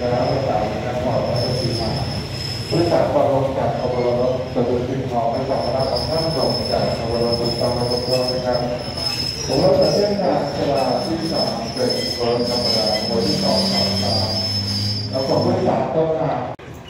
แล้วประสานงานหมอและสีมาบริษัทปลงจากอบรมสมุทรสิงห์ทองและสองรับของท่านส่งจากอบรมสุดตามระบบนะครับผมรับเส้นทางชลาที่3เป็นเบอร์ธรรมดาโมที่233แล้วผมบริษัทต้นทาง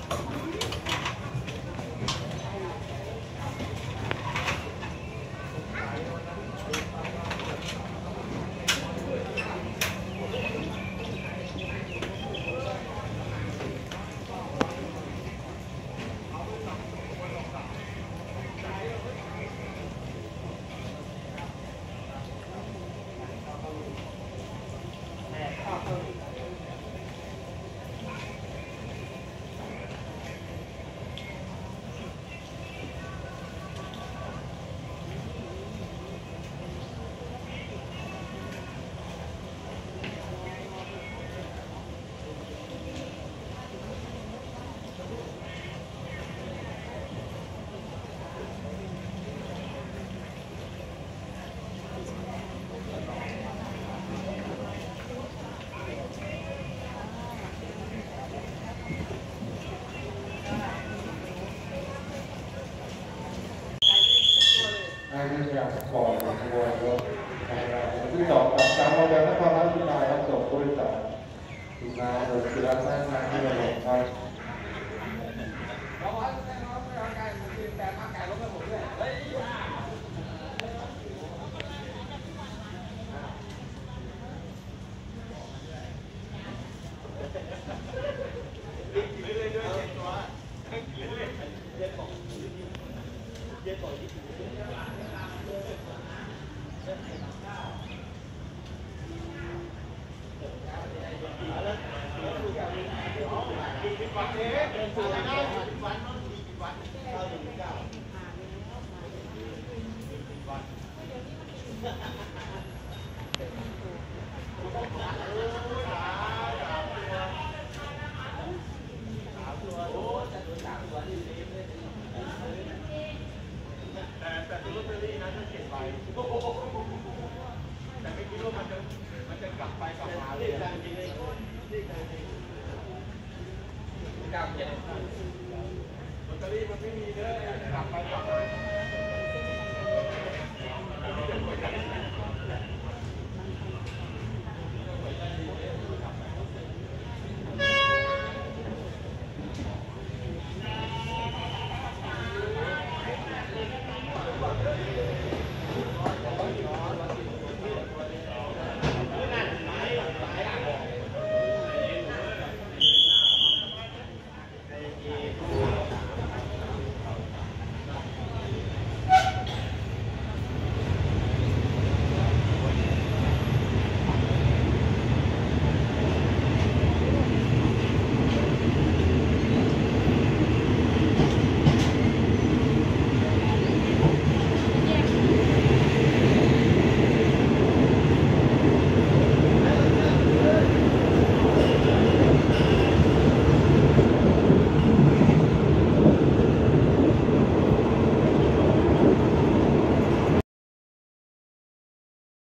ก่อนขบวนรถที่2กับการโมเดลนครราชสีมาครับส่งบริษัทดูงานโดยกีฬาสร้างงานที่ระบบครับ